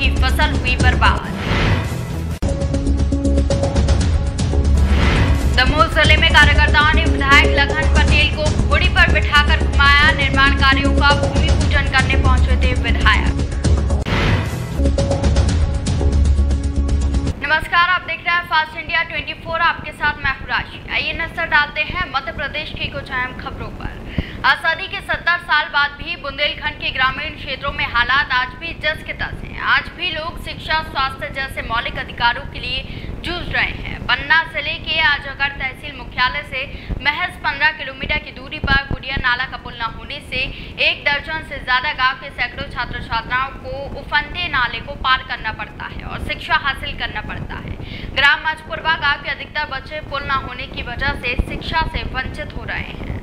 की फसल हुई बर्बाद। दमोह जिले में कार्यकर्ताओं ने विधायक लखन पटेल को घोड़ी पर बिठाकर घुमाया। निर्माण कार्यों का भूमि पूजन करने पहुंचे थे विधायक। नमस्कार, आप देख रहे हैं फास्ट इंडिया 24। आपके साथ मैं हूं राशि। आइए नजर डालते हैं मध्य प्रदेश की कुछ अहम खबरों पर। आजादी के 70 साल बाद भी बुंदेलखंड के ग्रामीण क्षेत्रों में हालात आज भी जस के तस हैं। आज भी लोग शिक्षा, स्वास्थ्य जैसे मौलिक अधिकारों के लिए जूझ रहे हैं। पन्ना जिले के आजमगढ़ तहसील मुख्यालय से महज 15 किलोमीटर की दूरी पर गुड़िया नाला का पुल न होने से 1 दर्जन से ज्यादा गांव के सैकड़ों छात्र छात्राओं को उफनते नाले को पार करना पड़ता है और शिक्षा हासिल करना पड़ता है। ग्राम मजपुरवा गांव के अधिकतर बच्चे पुल न होने की वजह से शिक्षा से वंचित हो रहे हैं।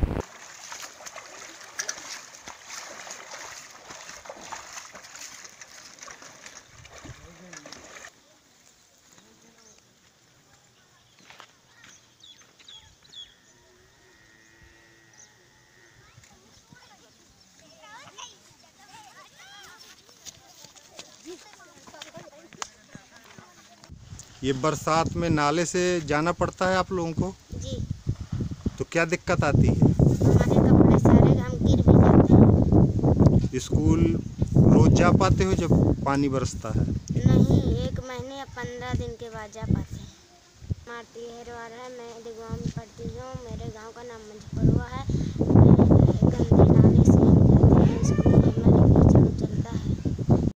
ये बरसात में नाले से जाना पड़ता है आप लोगों को जी। तो क्या दिक्कत आती है? हमारे कपड़े सारे हम गिर भी जाते हैं। स्कूल रोज जा पाते हो जब पानी बरसता है? नहीं, 1 महीने या 15 दिन के बाद जा पाते हैं। मारती हेरवार है, मैं गाँव में पढ़ती हूँ। मेरे गांव का नाम मजपुरवा है।